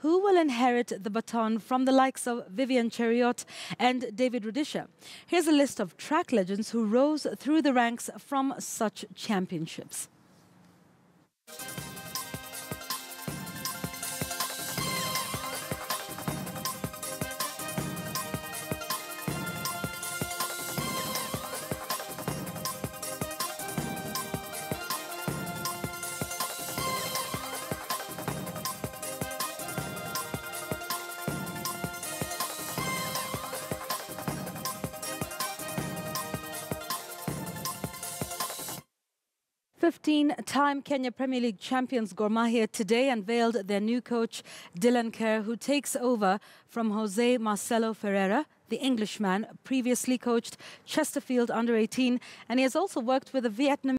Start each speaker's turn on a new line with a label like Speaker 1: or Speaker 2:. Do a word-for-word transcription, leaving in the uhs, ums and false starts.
Speaker 1: who will inherit the baton from the likes of Vivian Cheriot and David Rudisha. Here's a list of track legends who rose through the ranks from such championships. fifteen-time Kenya Premier League champions Gor Mahia today unveiled their new coach Dylan Kerr, who takes over from Jose Marcelo Ferreira. The Englishman previously coached Chesterfield under eighteen, and he has also worked with the Vietnamese